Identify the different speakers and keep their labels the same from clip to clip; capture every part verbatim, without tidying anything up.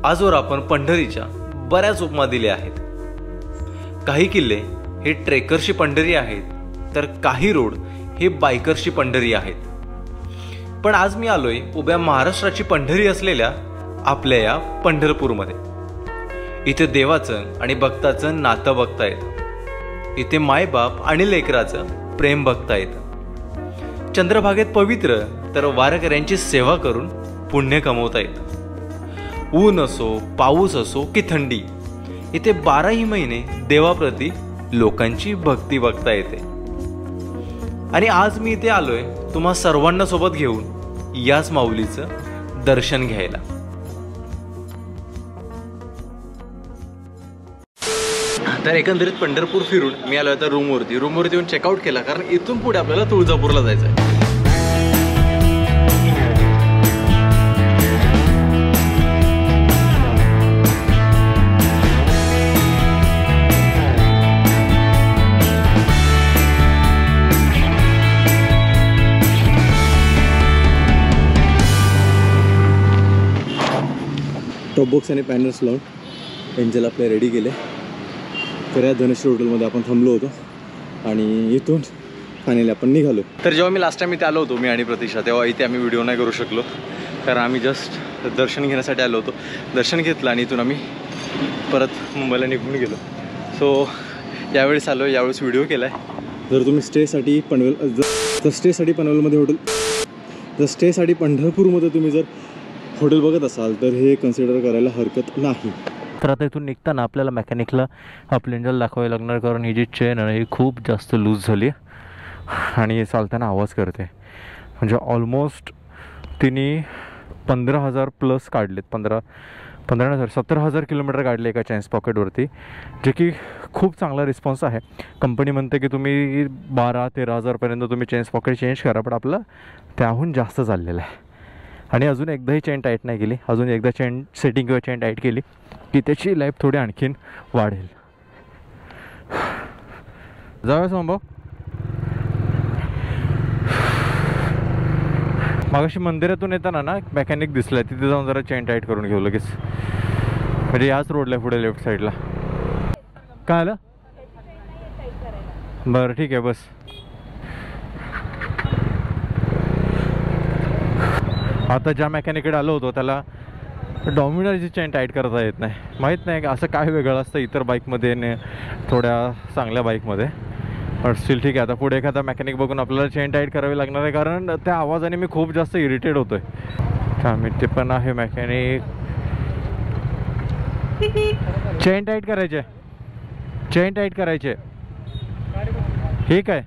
Speaker 1: आजवर आपण पंढरीच्या बऱ्याच उपमा दिल्या आहेत। काही किल्ले हे ट्रेकरची पंढरी आहेत, तर काही रोड हे बायकरची पंढरी आहेत। पण आज मी आलोय उभ्या महाराष्ट्राची पंढरी असलेल्या आपल्या या पंढरपूरमध्ये। इथे देवाचं आणि भक्ताचं नातं बघता येतं। इथे मायबाप आणि लेकराचं प्रेम बघता येतं। चंद्रभागेत पवित्र तर वारकऱ्यांची सेवा करून पुण्य कमवता येतं। ऊन असो, पाऊस असो की थंडी, इथे बाराही महिने देवाप्रती लोकांची भक्ती बघता येते। आणि आज मी इथे आलोय तुम्हा सर्वांना सोबत घेऊन याच माऊलीचं दर्शन घ्यायला। तर एकंदरीत पंढरपूर फिरून मी आलो आता रूमवरती रूमवरती येऊन चेकआउट केला, कारण इथून पुढे आपल्याला तुळजापूरला जायचं आहे। टॉप बॉक्स आणि पॅनल्स लावून एंजल आपल्या रेडी केले। तर या धनश्री हॉटेलमध्ये आपण थांबलो होतो आणि इथून फायनली आपण निघालो। तर जेव्हा मी लास्ट टाइम इथे आलो होतो मी आणि प्रतीक्षा, तेव्हा इथे आम्ही व्हिडिओ नाही करू शकलो, कारण आम्ही जस्ट दर्शन घेण्यासाठी आलो होतो। दर्शन घेतलं आणि इथून आम्ही परत मुंबईला निघून गेलो। सो यावेळेस आलो, यावेळेस व्हिडिओ केला आहे। जर तुम्ही स्टेसाठी पनवेल जर स्टेसाठी पनवेलमध्ये हॉटेल जर स्टेसाठी पंढरपूरमध्ये तुम्ही जर हॉटेल बघत असाल तर हे कन्सिडर करायला हरकत नाही।
Speaker 2: तर आता इथून निघताना आपल्याला मेकॅनिकला आपलं इंजन दाखवायला लागणार, कारण ही जी चेन आहे ही खूप जास्त लूज झाली आणि चालताना आवाज करते। म्हणजे ऑलमोस्ट तिने पंधरा हजार प्लस काढलेत, पंधरा पंधरा हजार सत्तर हजार किलोमीटर काढले एका चेन्स पॉकेटवरती, जे की खूप चांगला रिस्पॉन्स आहे। कंपनी म्हणते की तुम्ही बारा तेरा हजारपर्यंत तुम्ही चेन्स पॉकेट चेंज करा, पण आपलं त्याहून जास्त चाललेलं आहे। आणि अजून एकदाही चेन टाईट नाही केली, अजून एकदा चेन सेटिंग किंवा चेन टाईट केली की त्याची लाईफ थोडी आणखीन वाढेल। जाऊया संभव। मागाशी मंदिरातून येताना ना मेकॅनिक दिसला, तिथे जाऊन जरा चेन टाईट करून घेऊ लगेच। म्हणजे याच रोडला पुढे लेफ्ट साईडला। काय आलं? बरं ठीक आहे बस। आता ज्या मेकॅनिकडे आलो होतो त्याला डॉमिनरची चेन टाईट करता येत नाही। माहीत नाही का असं काय वेगळं असतं इतर बाईकमध्ये ने थोड्या चांगल्या बाईकमध्ये, बट स्टील ठीक आहे। आता पुढे एखादा मेकॅनिक बघून आपल्याला चेन टाईट करावी लागणार आहे, कारण त्या आवाजाने मी खूप जास्त इरिटेट होतो आहे। त्यामुळे ते पण आहे मेकॅनिक। चेन टाईट करायचे, चेन टाईट करायचे, ठीक आहे।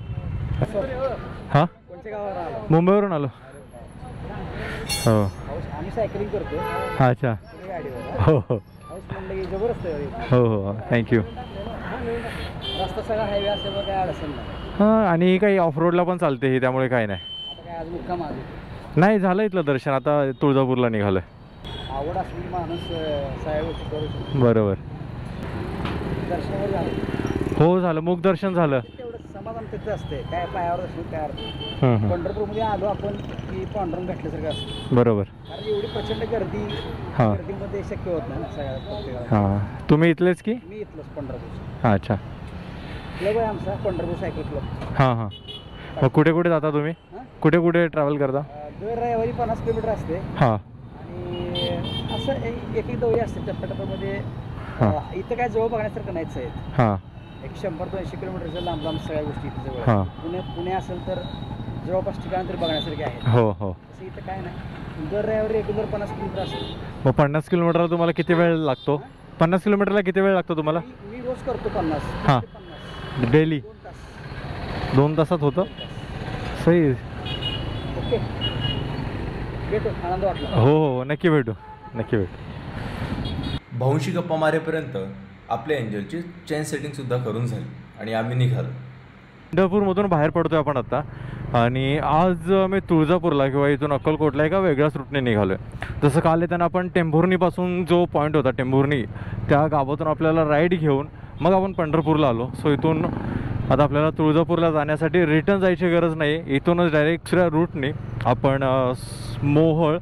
Speaker 2: हां, मुंबईवरून आलो। हो
Speaker 3: सायकलिंग करतो।
Speaker 2: अच्छा, हो हो हो हो थँक्यू।
Speaker 3: रस्ता सगळा हायवे असल्यामुळे काय अडचण नाही।
Speaker 2: हां, आणि ही काही ऑफ रोडला पण चालते ही, त्यामुळे काही नाही।
Speaker 3: आता काय आज मुक्काम आलो
Speaker 2: नाही झालं इथलं दर्शन, आता तुळजापूरला निघालं।
Speaker 3: आवड असली माणूस सगळ्या गोष्टी करू शकतो।
Speaker 2: बरोबर,
Speaker 3: दर्शनावर झालं,
Speaker 2: हो झालं, मुख दर्शन झालं,
Speaker 3: तेवढं समाधान तिथं असते। काय पायावर असलं काय अर्थ।
Speaker 2: हं हं,
Speaker 3: पंढरपूरमध्ये आलो आपण की पांडुरंग भेटल्यासारखं असतं।
Speaker 2: बरोबर।
Speaker 3: कारण एवढी प्रचंड गर्दी,
Speaker 2: हां
Speaker 3: गर्दीमध्ये शक्य होत नाही ना सगळ्या प्रत्येकाला।
Speaker 2: हां, तुम्ही इथलेच की?
Speaker 3: मी इथलंच पंढरपूर।
Speaker 2: हां, अच्छा।
Speaker 3: क्लब आहे आमचा पंढरपूर सायकल क्लब।
Speaker 2: हां हां, मग कुठे कुठे जाता तुम्ही? कुठे कुठे ट्रॅव्हल करता?
Speaker 3: दर रविवारी पन्नास किलोमीटर असते।
Speaker 2: हां,
Speaker 3: आणि असं एक एक दौरी असते टप्प्याटप्प्यामध्ये। इथं काय जवळ बघण्यासारखं नाहीच आहे।
Speaker 2: हां,
Speaker 3: एक शंभर दोनशे किलोमीटरच्या लांब लांब सगळ्या गोष्टी इथे जवळ।
Speaker 2: हां,
Speaker 3: पुणे पुणे असेल तर जवळपास ठिकाण तरी बघण्यासारखे आहेत।
Speaker 2: हो हो,
Speaker 3: असं इथं काय नाही, दर रविवारी रेग्युलर पन्नास किलोमीटर असेल।
Speaker 2: मग पन्नास किलोमीटरला तुम्हाला किती वेळ लागतो? पन्नास किलोमीटरला किती वेळ लागतो तुम्हाला?
Speaker 3: मी रोज करतो पन्नास।
Speaker 2: हां, डेली
Speaker 3: दोन तास
Speaker 2: दोन तासात होतं? सही।
Speaker 3: ओके, भेटू, आनंद वाटला।
Speaker 2: हो हो, नक्की भेटू, नक्की भेटू।
Speaker 1: भाऊंशी गप्पा मारेपर्यंत आपल्या एंजलची चेन सेटिंगसुद्धा करून झाली आणि आम्ही निघालो।
Speaker 2: पंढरपूरमधून बाहेर पडतोय आपण आता, आणि आज मी तुळजापूरला किंवा इथून अक्कलकोटला एका वेगळ्याच रूटने निघालो आहे। जसं काल येताना आपण टेंभुर्णीपासून जो पॉईंट होता टेंभुर्णी, त्या गावातून आपल्याला राईड घेऊन मग आपण पंढरपूरला आलो। सो इथून आता आपल्याला तुळजापूरला जाण्यासाठी रिटर्न जायची गरज नाही, इथूनच डायरेक्ट दुसऱ्या रूटने आपण मोहोळ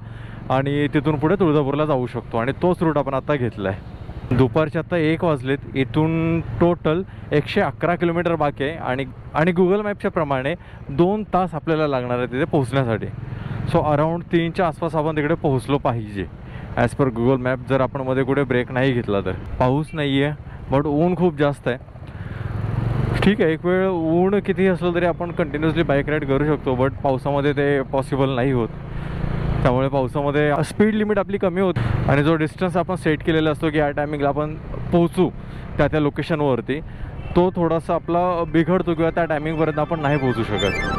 Speaker 2: आणि तिथून पुढे तुळजापूरला जाऊ शकतो आणि तोच रूट आपण आता घेतला आहे. दुपारचे आता एक वाजलेत. इथून टोटल एकशे अकरा किलोमीटर बाकी आहे आणि आणि गुगल मॅपच्या प्रमाणे दोन तास आपल्याला लागणार आहे तिथे पोहोचण्यासाठी. सो अराऊंड तीनच्या आसपास आपण तिकडे पोहोचलो पाहिजे ॲज पर गुगल मॅप, जर आपण मध्ये कुठे ब्रेक नाही घेतला तर. पाऊस नाही आहे बट ऊन खूप जास्त आहे. ठीक आहे, एक वेळ ऊन कितीही असलं तरी आपण कंटिन्युअसली बाईक राईड करू शकतो, बट पावसामध्ये ते पॉसिबल नाही होत. त्यामुळे पावसामध्ये स्पीड लिमिट आपली कमी होते आणि जो डिस्टन्स आपण सेट केलेला असतो की या टायमिंगला आपण पोहोचू त्या त्या लोकेशनवरती, तो थोडासा आपला बिघडतो किंवा त्या टायमिंगपर्यंत आपण नाही पोहोचू शकत.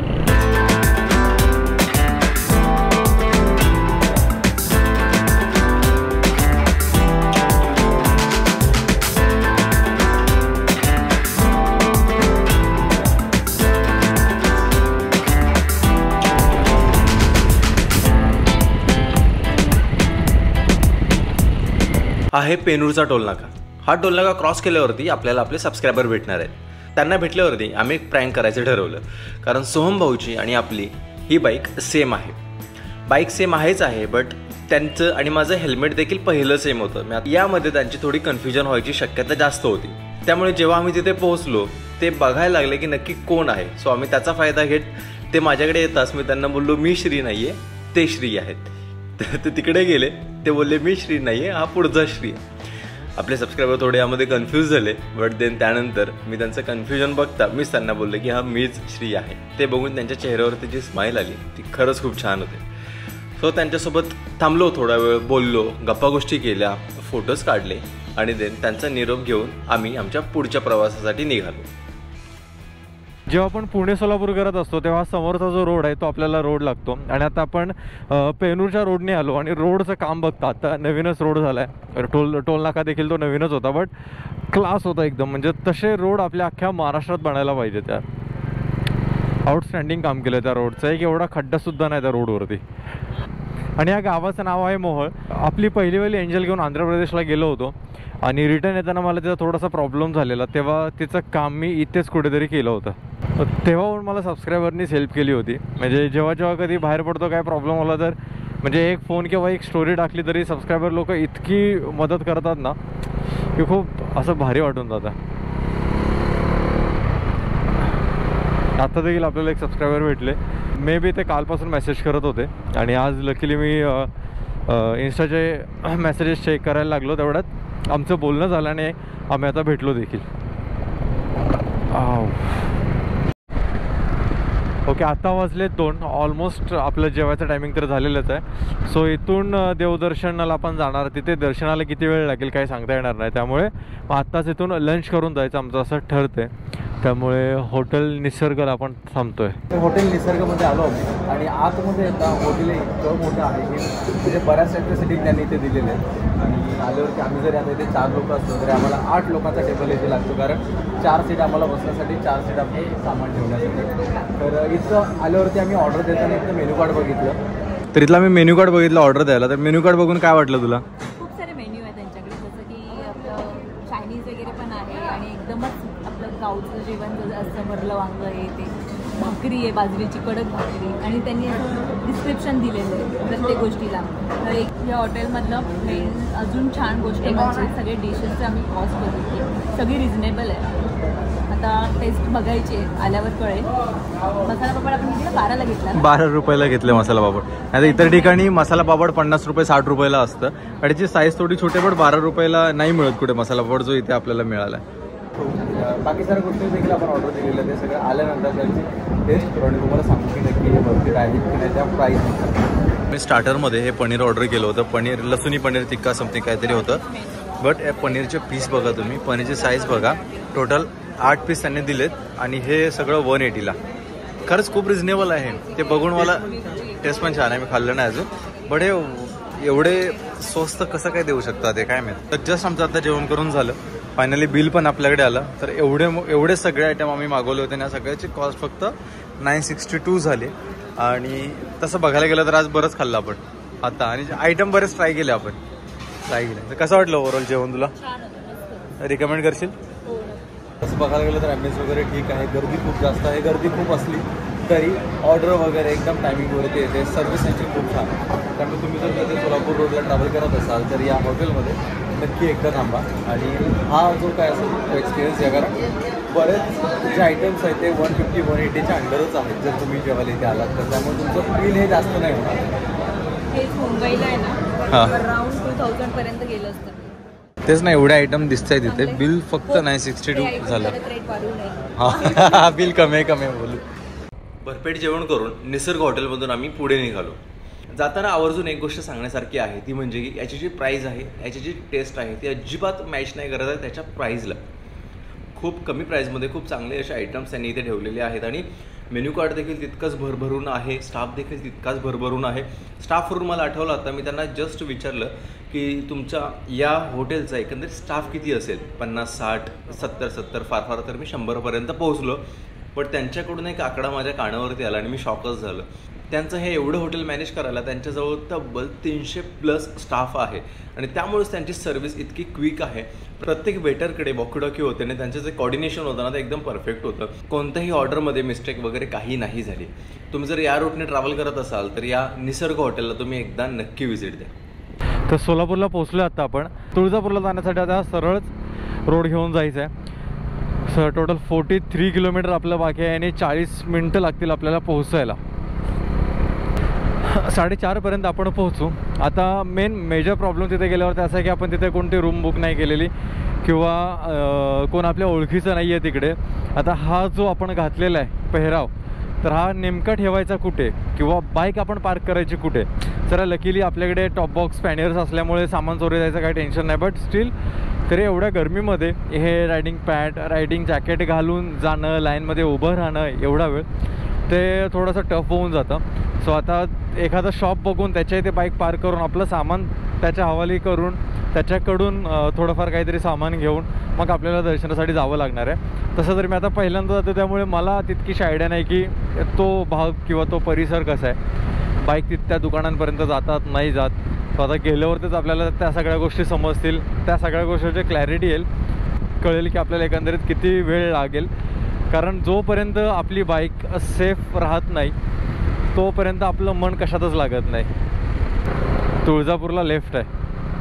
Speaker 1: आहे पेनूरचा टोलनाका. हा टोलनाका क्रॉस केल्यावरती आपल्याला आपले सबस्क्रायबर भेटणार आहेत. त्यांना भेटल्यावरती आम्ही एक प्रँक करायचं ठरवलं, कारण सोहम भाऊची आणि आपली ही बाईक सेम आहे. बाईक सेम आहेच आहे, बट त्यांचं आणि माझं हेल्मेट देखील पहिलं सेम होतं. यामध्ये त्यांची थोडी कन्फ्युजन व्हायची शक्यता जास्त होती. त्यामुळे जेव्हा आम्ही तिथे पोहोचलो ते बघायला लागले की नक्की कोण आहे. सो आम्ही त्याचा फायदा घेत ते माझ्याकडे येताच मी त्यांना बोललो मी श्री नाही आहे, ते श्री आहेत. ते तिकडे गेले, ते बोलले मी श्री नाही आहे, हा पुढचा श्री आहे. आपले सबस्क्रायबर थोडे यामध्ये कन्फ्यूज झाले, बट देन त्यानंतर मी त्यांचं कन्फ्युजन बघता मीच त्यांना बोललो की हा मीच श्री आहे. ते बघून त्यांच्या चेहऱ्यावरती जी स्माईल आली ती खरंच खूप छान होते. सो त्यांच्यासोबत थांबलो, थोडा वेळ बोललो, गप्पा गोष्टी केल्या, फोटोज काढले आणि देन त्यांचा निरोप घेऊन आम्ही आमच्या पुढच्या प्रवासासाठी निघालो.
Speaker 2: जेव्हा आपण पुणे सोलापूर करत असतो तेव्हा समोरचा जो रोड आहे तो आपल्याला रोड लागतो आणि आता आपण पेनूरच्या रोडने आलो आणि रोडचं काम बघता आता नवीनच रोड झाला आहे. टोल टोल नाका देखील तो नवीनच होता, बट क्लास होता एकदम. म्हणजे तसे रोड आपल्या अख्ख्या महाराष्ट्रात बनायला पाहिजे. त्या आउटस्टँडिंग काम केलं त्या रोडचं. एक एवढा खड्डासुद्धा नाही त्या रोडवरती. आणि या गावाचं नाव आहे मोहोळ. आपली पहिली वेळी एंजल घेऊन आंध्र प्रदेशला गेलो होतो आणि रिटर्न येताना मला तिचा थोडासा प्रॉब्लेम झालेला, तेव्हा तिचं काम मी इथेच कुठेतरी केलं होतं. तेव्हा पण मला सबस्क्रायबरनीच हेल्प केली होती. म्हणजे जेव्हा जेव्हा कधी बाहेर पडतो काय प्रॉब्लेम होला तर म्हणजे एक फोन किंवा एक स्टोरी टाकली तरी सबस्क्रायबर लोक इतकी मदत करतात ना की खूप असं भारी वाटून जातं. आता देखील आपल्याला एक सबस्क्रायबर भेटले. मे बी ते कालपासून मेसेज करत होते आणि आज लकीली मी इन्स्टाचे मेसेजेस चेक करायला लागलो. तेवढ्यात आमचं बोलणं झालं आणि आम्ही आता भेटलो देखील. ओके, आता वाजले दोन. ऑलमोस्ट आपलं जेवायचं टायमिंग तर झालेलंच आहे. सो इथून देवदर्शनाला आपण जाणार. तिथे दर्शनाला किती वेळ लागेल काही सांगता येणार नाही. त्यामुळे आत्ताच इथून लंच करून जायचं आमचं असं ठरतंय. त्यामुळे हॉटेल निसर्गला आपण थांबतोय.
Speaker 3: हॉटेल निसर्गमध्ये आलो आम्ही आणि आतमध्ये आता हॉटेल इतकं मोठं आहे की म्हणजे बऱ्याच सेक्टरसाठी त्यांनी इथे दिलेले आहेत. आणि आल्यावरती आम्ही जरी आता इथे चार लोक असतो तरी आम्हाला आठ लोकांचा टेबल इथे लागतो, कारण चार सीट आम्हाला बसण्यासाठी, चार सीट आपले सामान ठेवण्यासाठी. तर इथं आल्यावरती आम्ही ऑर्डर देताना इथं मेन्यू कार्ड बघितलं.
Speaker 1: तर इथला मी मेन्यू कार्ड बघितलं ऑर्डर द्यायला. तर मेन्यू कार्ड बघून काय वाटलं तुला?
Speaker 4: खूप सारे मेन्यू आहे त्यांच्याकडे, जसं की आपलं चायनीज वगैरे पण आहे आणि एकदमच आपलं गावचं जेवण जसं असतं, भरलं वांगं आहे, ते भाकरी आहे, बाजरीची कडक भाकरी, आणि त्यांनी असं डिस्क्रिप्शन दिलेलं आहे प्रत्येक गोष्टीला. तर एक या हॉटेलमधलं मेन अजून छान गोष्ट म्हणजे सगळे डिशेसचे आम्ही कॉस्ट बघितली, सगळी रिजनेबल आहे. आता टेस्ट बघायची आल्यावर कळेल. मसाला पापड आपण कितीला बाराला घेतला,
Speaker 1: बारा रुपयाला घेतले मसाला पापड. आता इतर ठिकाणी मसाला पापड पन्नास रुपये साठ रुपयाला असतं. आणि त्याची साईज थोडी छोटी, पण बारा रुपयाला नाही मिळत कुठे मसाला पापड जो इथे आपल्याला मिळाला आहे.
Speaker 3: बाकी साऱ्या गोष्टी देखील आपण ऑर्डर दिलेलं ते सगळं आल्यानंतर त्यांची टेस्ट करून तुम्हाला सांगू की नक्की हे भरपूर आहे की नाही त्या प्राईस.
Speaker 1: मी स्टार्टरमध्ये हे पनीर ऑर्डर केलं होतं. पनीर लसुनी पनीर टिक्का समथिंग काहीतरी होतं. बट या पनीरचे पीस बघा तुम्ही, पनीरची साईज बघा. टोटल आठ पीस त्यांनी दिलेत आणि हे सगळं वन एटीला. खरंच खूप रिजनेबल आहे. ते बघून मला टेस्ट पण छान आहे. मी खाल्लं नाही अजून, बट हे एवढे स्वस्त कसं काय देऊ शकतात ते काय माहीत. तर जस्ट आमचं आता जेवण करून झालं. फायनली बिल पण आपल्याकडे आलं. तर एवढे एवढे सगळे आयटम आम्ही मागवले होते ना, सगळ्याची कॉस्ट फक्त नाईन सिक्स्टी टू झाले. आणि तसं बघायला गेलं तर आज बरंच खाल्लं आपण आता, आणि आयटम बरेच ट्राय केले आपण ट्राय केले. तर कसं वाटलं ओव्हरऑल जेवण तुला? रिकमेंड करशील?
Speaker 3: तसं बघायला गेलं तर ॲम्बियन्स वगैरे ठीक आहे. गर्दी खूप जास्त आहे. गर्दी खूप असली तरी ऑर्डर वगैरे एकदम टायमिंगवरती येते. सर्व्हिस यांची खूप छान आहे. त्यामुळे तुम्ही जर कधी सोलापूर रोडला ट्रॅव्हल करत असाल तर या हॉटेलमध्ये नक्की एकदा थांबा आणि हा जो काय असेल तो एक्सपिरियन्स घ्या. कारण बरेच जे आयटम्स आहेत ते वन फिफ्टी वन एटीच्या अंडरच आहेत जर तुम्ही जेव्हा इथे आलात तर. त्यामुळे तुमचं बिल हे जास्त नाही होणार.
Speaker 4: हेच मुंबईला आहे ना अराउंड टू थाउजंड पर्यंत गेलं असतं.
Speaker 1: तेच ना, एवढे आयटम दिसत आहेत तिथे. बिल फक्त नाही सिक्स्टी टू झालं. हा बिल कमी आहे कमी आहे बोलू. भरपेट जेवण करून निसर्ग हॉटेलमधून आम्ही पुढे निघालो. जाताना आवर्जून एक गोष्ट सांगण्यासारखी आहे ती म्हणजे की याची जी प्राईस आहे, याची जी टेस्ट आहे ती अजिबात मॅच नाही करत आहे त्याच्या प्राईजला. खूप कमी प्राईजमध्ये खूप चांगले असे आयटम्स त्यांनी इथे ठेवलेले आहेत आणि मेन्यू कार्ड देखील तितकंच भरभरून आहे. स्टाफ देखील तितकाच भरभरून आहे. स्टाफवरून मला आठवलं आता मी त्यांना जस्ट विचारलं की तुमच्या या हॉटेलचा एकंदरीत स्टाफ किती असेल. पन्नास साठ सत्तर सत्तर फार फार तर मी शंभरपर्यंत पोहोचलो. पण त्यांच्याकडून एक आकडा माझ्या कानावरती आला आणि मी शॉकच झालं. त्यांचं हे एवढं हॉटेल मॅनेज करायला त्यांच्याजवळ तब्बल तीनशे प्लस स्टाफ आहे आणि त्यामुळेच त्यांची सर्व्हिस इतकी क्विक आहे. प्रत्येक वेटरकडे वॉकीटॉकी होते आणि त्यांचं जे कॉर्डिनेशन होतं ना ते एकदम परफेक्ट होतं. कोणत्याही ऑर्डरमध्ये मिस्टेक वगैरे काही नाही झाली. तुम्ही जर या रूटने ट्रॅव्हल करत असाल तर या निसर्ग हॉटेलला तुम्ही एकदा नक्की व्हिजिट द्या.
Speaker 2: तर सोलापूरला पोहोचलो आता आपण. तुळजापूरला जाण्यासाठी आता सरळच रोड घेऊन जायचं आहे. Sir total forty three kilometre आपलं बाकी आहे आणि चाळीस मिनटं लागतील आपल्याला पोहोचायला. साडेचारपर्यंत आपण पोहोचू. आता मेन मेजर प्रॉब्लेम तिथे गेल्यावरती असा आहे की आपण तिथे कोणती रूम बुक नाही केलेली किंवा कोण आपल्या ओळखीचं नाही आहे तिकडे. आता हा जो आपण घातलेला आहे पेहराव तर हा नेमका ठेवायचा कुठे किंवा बाईक आपण पार्क करायची कुठे. जरा लकीली आपल्याकडे टॉप बॉक्स पॅनियर्स असल्यामुळे सामान चोरी जायचं काही टेन्शन नाही. बट स्टील तरी एवढ्या गरमीमध्ये हे रायडिंग पॅन्ट रायडिंग जॅकेट घालून जाणं लाईनमध्ये उभं राहणं एवढा वेळ ते थोडंसं टफ होऊन जातं. सो आता एखादं शॉप बघून त्याच्या इथे बाईक पार्क करून आपलं सामान त्याच्या हवाली करून त्याच्याकडून थोडंफार काहीतरी सामान घेऊन मग आपल्याला दर्शनासाठी जावं लागणार आहे. तसं तर मी आता पहिल्यांदा जातो त्यामुळे मला तितकीशी आयडिया नाही की तो भाग किंवा तो परिसर कसा आहे. बाईक तिथल्या दुकानांपर्यंत जातात नाही जात. तो आता गेल्यावरतीच आपल्याला त्या सगळ्या गोष्टी समजतील. त्या सगळ्या गोष्टीची क्लॅरिटी येईल. कळेल की आपल्याला एकंदरीत किती वेळ लागेल. कारण जोपर्यंत आपली बाईक सेफ राहत नाही तोपर्यंत आपलं मन कशातच लागत नाही. तुळजापूरला लेफ्ट आहे,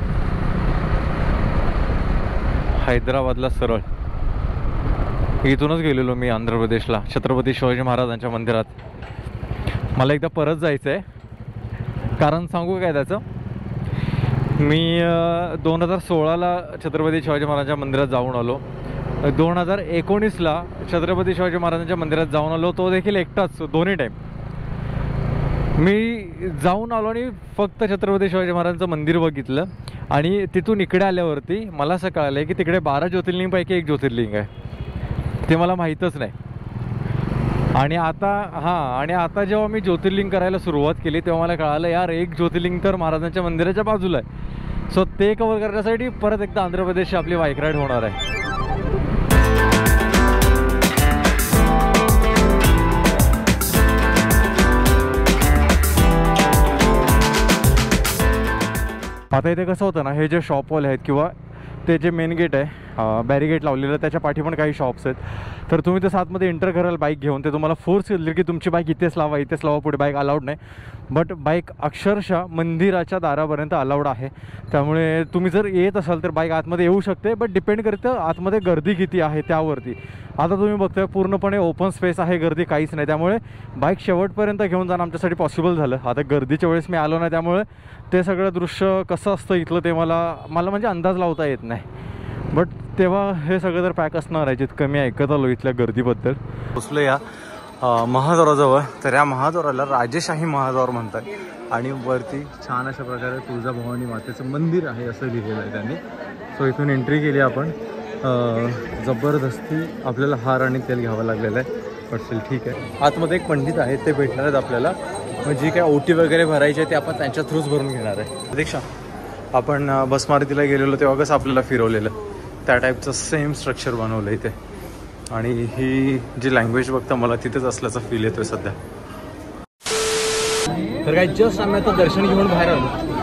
Speaker 2: हैदराबादला सरळ. इथूनच गेलेलो मी आंध्र प्रदेशला छत्रपती शिवाजी महाराजांच्या मंदिरात. मला एकदा परत जायचं आहे. कारण सांगू काय त्याचं, मी दोन हजार सोळाला छत्रपती शिवाजी महाराजांच्या मंदिरात जाऊन आलो. दोन हजार एकोणीसला छत्रपती शिवाजी महाराजांच्या मंदिरात जाऊन आलो. तो देखील एकटाच दोन्ही टाईम. मी जाऊन आलो आणि फक्त छत्रपती शिवाजी महाराजांचं मंदिर बघितलं आणि तिथून इकडे आल्यावरती मला असं कळालं आहे की तिकडे बारा ज्योतिर्लिंगपैकी एक ज्योतिर्लिंग आहे. ते मला माहीतच नाही. आणि आता हां आणि आता जेव्हा मी ज्योतिर्लिंग करायला सुरुवात केली तेव्हा मला कळालं यार एक ज्योतिर्लिंग तर महाराजांच्या मंदिराच्या बाजूला आहे. सो ते कव्हर करण्यासाठी परत एकदा आंध्र प्रदेशची आपली बाईक राईड होणार आहे. आता इथे कसं होतं ना, हे जे शॉपवाले आहेत किंवा ते जे मेन गेट आहे बॅरिगेट लावलेलं त्याच्या पाठी पण काही शॉप्स आहेत. तर तुम्ही ते आतमध्ये एंटर कराल बाईक घेऊन ते तुम्हाला फोर्स केलं की तुमची बाईक इथेच लावा इथेच लावा पुढे बाईक अलाउड नाही. बट बाईक अक्षरशः मंदिराच्या दारापर्यंत अलाउड आहे. त्यामुळे तुम्ही जर येत असाल तर बाईक आतमध्ये येऊ शकते. बट डिपेंड करतं आतमध्ये गर्दी किती आहे त्यावरती. आता तुम्ही बघताय पूर्णपणे ओपन स्पेस आहे, गर्दी काहीच नाही. त्यामुळे बाईक शेवटपर्यंत घेऊन जाणं आमच्यासाठी पॉसिबल झालं. आता गर्दीच्या वेळेस मी आलो नाही त्यामुळे ते सगळं दृश्य कसं असतं इथलं ते मला मला म्हणजे अंदाज लावता येत नाही. बट तेव्हा हे सगळं तर पॅक असणार आहे जितकं मी ऐकत आलो इथल्या गर्दीबद्दल. पोचलो या महाद्वाराजवळ. तर या महाद्वाराला राजेशाही महाद्वार म्हणतात आणि वरती छान अशा प्रकारे तुळजाभवानी मातेचं मंदिर आहे असं लिहिलेलं आहे त्यांनी. सो इथून एंट्री केली आपण. जबरदस्ती आपल्याला हार आणि तेल घ्यावं लागलेलं आहे. पण ठीक आहे. आतमध्ये एक पंडित आहेत ते भेटणार आहेत आपल्याला. मग जी काय ओटी वगैरे भरायची आहे ते आपण त्यांच्या थ्रूच भरून घेणार आहे. प्रतीक्षा आपण बसमारुतीला गेलेलो तेव्हा कसं आपल्याला फिरवलेलं त्या टाईपचं सेम स्ट्रक्चर बनवलं इथे. आणि ही जी लँग्वेज बघता मला तिथेच असल्याचा फील येतोय सध्या. तर काय जस्ट आम्ही आता दर्शन घेऊन बाहेर आलो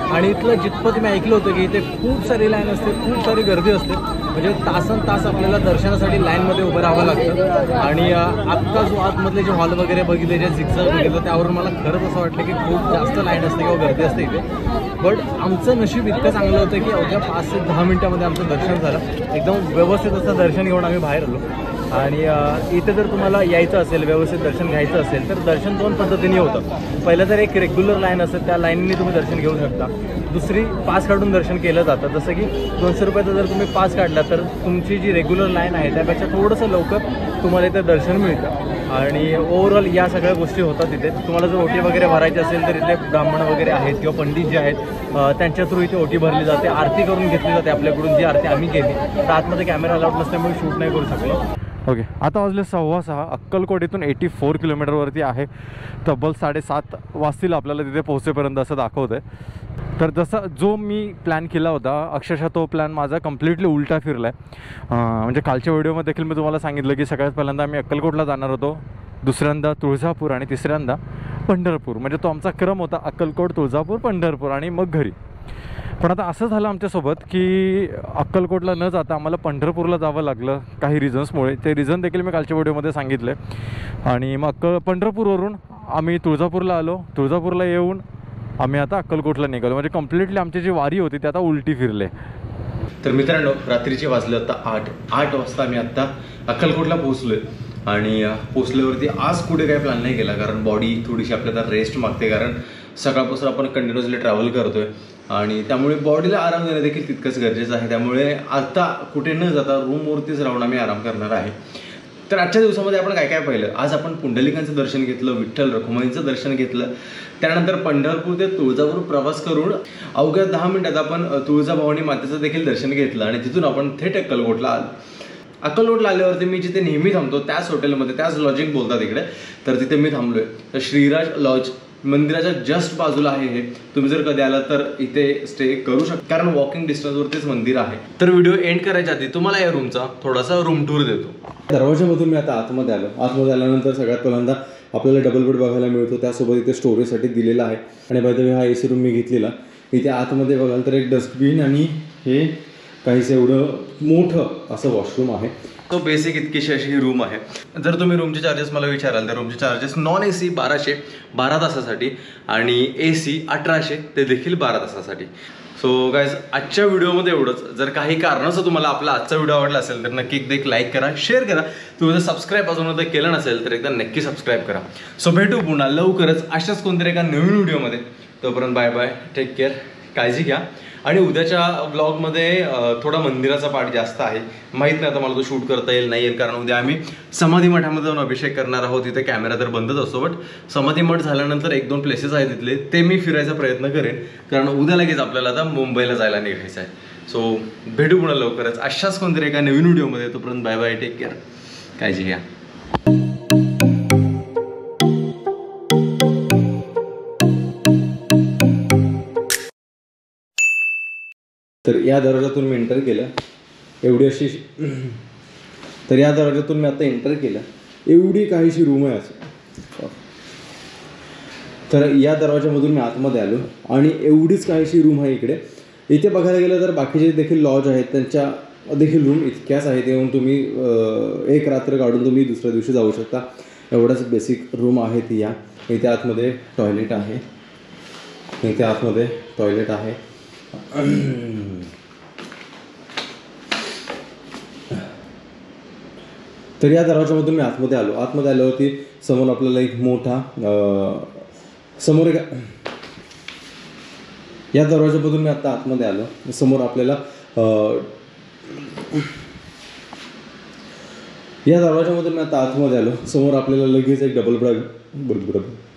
Speaker 3: आणि इथलं जितपत मी ऐकलं होतं की इथे खूप सारी लाईन असते, खूप सारी गर्दी असते, म्हणजे तासन तास आपल्याला दर्शनासाठी लाईनमध्ये उभं राहावं लागतं. आणि आत्ता जो आतमधले जे हॉल वगैरे बघितले, जे झिगझॅग बघितलं, त्यावरून मला खरंच असं वाटलं की खूप जास्त लाईन असते किंवा गर्दी असते इथे. बट आमचं नशीब इतकं चांगलं होतं की अवघ्या पाच ते दहा मिनटामध्ये आमचं दर्शन झालं. एकदम व्यवस्थित असं दर्शन घेऊन आम्ही बाहेर आलो. आणि इथे जर तुम्हाला यायचं असेल, व्यवस्थित दर्शन घ्यायचं असेल तर दर्शन दोन पद्धतीने होतं. पहिलं तर एक रेग्युलर लाईन असेल, त्या लाईनने तुम्ही दर्शन घेऊ शकता. दुसरी पास काढून दर्शन केलं जातं, जसं की दोनशे रुपयाचा जर तुम्ही पास काढला तर तुमची जी रेग्युलर लाईन आहे त्यापेक्षा थोडंसं लवकर तुम्हाला इथे दर्शन मिळतं. आणि ओव्हरऑल या सगळ्या गोष्टी होतात इथे. तुम्हाला जर ओटी वगैरे भरायची असेल तर इथे ब्राह्मण वगैरे आहेत किंवा पंडित जे आहेत त्यांच्या थ्रू इथे ओटी भरली जाते, आरती करून घेतली जाते आपल्याकडून. जी आरती आम्ही केली तर आतमध्ये कॅमेरा अलाउड नसल्यामुळे शूट नाही करू शकलो.
Speaker 2: ओके, आता वाजले सव्वा सहा. अक्कलकोट इथून एटी फोर किलोमीटरवरती आहे. तब्बल साडेसात वाजतील आपल्याला तिथे पोहोचेपर्यंत असं दाखवतं आहे. तर जसा जो मी प्लॅन केला होता अक्षरशः तो प्लॅन माझा कम्प्लिटली उलटा फिरला आहे. म्हणजे कालच्या व्हिडिओमध्ये देखील मी तुम्हाला सांगितलं की सगळ्यात पहिल्यांदा आम्ही अक्कलकोटला जाणार होतो, दुसऱ्यांदा तुळजापूर आणि तिसऱ्यांदा पंढरपूर. म्हणजे तो आमचा क्रम होता, अक्कलकोट, तुळजापूर, पंढरपूर आणि मग घरी. पण आता असं झालं आमच्यासोबत की अक्कलकोटला न जाता आम्हाला पंढरपूरला जावं लागलं काही रिझन्समुळे. ते रिझन देखील मी कालच्या व्हिडिओमध्ये सांगितले. आणि मग अक्कल पंढरपूरवरून आम्ही तुळजापूरला आलो. तुळजापूरला येऊन आम्ही आता अक्कलकोटला निघालो. म्हणजे कम्प्लिटली आमची जी वारी होती ती आता उलटी फिरले.
Speaker 1: तर मित्रांनो, रात्रीचे वाजले आता आठ आठ वाजता आम्ही आत्ता अक्कलकोटला पोहोचलो आहे. आणि पोचल्यावरती आज कुठे काही प्लॅन नाही केला, कारण बॉडी थोडीशी आपल्याला रेस्ट मागते. कारण सकाळपासून आपण कंटिन्युअसली ट्रॅव्हल करतोय आणि त्यामुळे बॉडीला आराम देणं देखील तितकंच गरजेचं आहे. त्यामुळे आता कुठे न जाता रूमवरतीच राहून आम्ही आराम करणार आहे. तर आजच्या दिवसामध्ये आपण काय काय पाहिलं? आज आपण पुंडलिकांचं दर्शन घेतलं, विठ्ठल रखुमाईंचं दर्शन घेतलं, त्यानंतर पंढरपूर ते तुळजापूर प्रवास करून अवघ्या दहा मिनिटात आपण तुळजाभवानी मातेचं देखील दर्शन घेतलं आणि तिथून आपण थेट अक्कलकोटला आलो. अक्कलकोटला आल्यावरती मी जिथे नेहमी थांबतो त्याच हॉटेलमध्ये, त्याच लॉजिंग बोलतात इकडे, तर तिथे मी थांबलोय. तर श्रीराज लॉज मंदिराच्या जस्ट बाजूला आहे हे. तुम्ही जर कधी आला तर इथे स्टे करू शकता, कारण वॉकिंग डिस्टन्सवरतीच मंदिर आहे. तर व्हिडिओ एंड करायच्या आधी तुम्हाला या रूमचा थोडासा रूम टूर देतो.
Speaker 3: दरवाजामधून मी आता आतमध्ये आलो. आतमध्ये आल्यानंतर सगळ्यात पहिल्यांदा आपल्याला डबल बेड बघायला मिळतो, त्यासोबत इथे स्टोरेजसाठी दिलेला आहे. आणि बाय द वे हा ए सी रूम मी घेतलेला. इथे आतमध्ये बघाल तर एक डस्टबिन आणि हे काहीच एवढं मोठं असं वॉशरूम आहे.
Speaker 1: तो बेसिक इतकीशी अशी ही रूम आहे. जर तुम्ही रूमचे चार्जेस मला विचाराल तर रूमचे चार्जेस नॉन ए सी बाराशे बारा तासासाठी आणि ए सी अठराशे, ते देखील बारा तासासाठी. सो गाईज, आजच्या व्हिडिओमध्ये एवढंच. जर काही कारणाचं तुम्हाला आपला आजचा व्हिडिओ आवडला असेल तर नक्की एकदा एक लाईक करा, शेअर करा. तुम्ही जर सबस्क्राईब अजून जर केलं नसेल तर एकदा नक्की सबस्क्राईब करा. सो भेटू पुन्हा लवकरच अशाच कोणतरी एका नवीन व्हिडिओमध्ये. तोपर्यंत बाय बाय, टेक केअर, काळजी घ्या. आणि उद्याच्या ब्लॉगमध्ये थोडा मंदिराचा पार्ट जास्त आहे. माहीत नाही आता मला तो शूट करता येईल नाही येईल, कारण उद्या आम्ही समाधी मठामध्ये जाऊन अभिषेक करणार आहोत. तिथे कॅमेरा तर बंदच असतो, बट समाधी मठ झाल्यानंतर एक दोन प्लेसेस आहेत तिथले, ते मी फिरायचा प्रयत्न करेन, कारण उद्या लगेच आपल्याला आता मुंबईला जायला निघायचं आहे. सो भेटू पुन्हा लवकरच अशाच कोणतरी एका नवीन व्हिडिओमध्ये. तोपर्यंत बाय बाय, टेक केअर, काळजी घ्या.
Speaker 3: तर या दरवाजातून मी एंटर केलं, एवढी अशी तर या दरवाजातून मी आता एंटर केलं, एवढी काहीशी रूम आहे असं. तर या दरवाजामधून मी आतमध्ये आलो आणि एवढीच काहीशी रूम आहे इकडे. इथे बघायला गेलं तर बाकीचे देखील लॉज आहेत, त्यांच्या देखील रूम इतक्याच आहेत. येऊन तुम्ही एक रात्र काढून तुम्ही दुसऱ्या दिवशी जाऊ शकता. एवढाच बेसिक रूम आहेत या. इथे आतमध्ये टॉयलेट आहे, इथे आतमध्ये टॉयलेट आहे. तर या दरवाजामधून मी आतमध्ये आलो. आतमध्ये आल्यावरती समोर आपल्याला एक मोठा समोर एक या दरवाजामधून मी आता आतमध्ये आलो. समोर आपल्याला या दरवाजामधून मी आता आतमध्ये आलो समोर आपल्याला लगेच एक डबल बेड